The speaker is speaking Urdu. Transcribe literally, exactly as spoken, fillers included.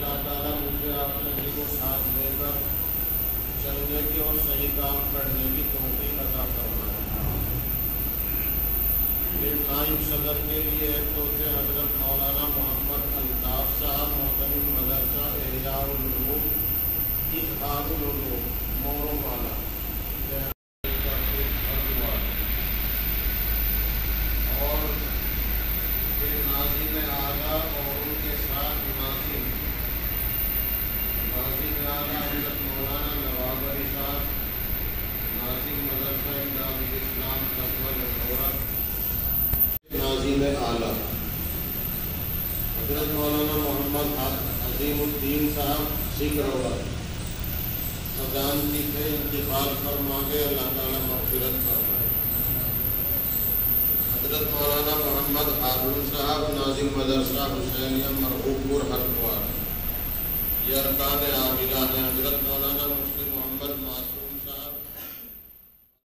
اللہ تعالیٰ مجھے آپ سبھی کو ساتھ دے کر چلنے کی اور صحیح کام کرنے کی توفیق عطا فرمائے۔ پھر نائب صدر کے لیے ایک تو تھے حضرت مولانا محمد الطاف صاحب، محترم مدرسہ احیاء العلوم اتحاد العلوم مورو والا، اور پھر ناظم اعلیٰ اور ان کے ساتھ ناظم ناظم اعلیٰ حضرت مولانا نواب علی صاحب، ناظم مدرسہ امداد الاسلام قصبہ لکھنؤ، ناظم اعلیٰ حضرت مولانا محمد عظیم الدین صاحب سکھروا، خزانچی سے انتقال فرما کے اللہ تعالیٰ مغفرت فرمائے۔ حضرت مولانا محمد ہارون صاحب، ناظم مدرسہ حسینیہ مرغوب پور ہردوار، یہ ارکان عاملہ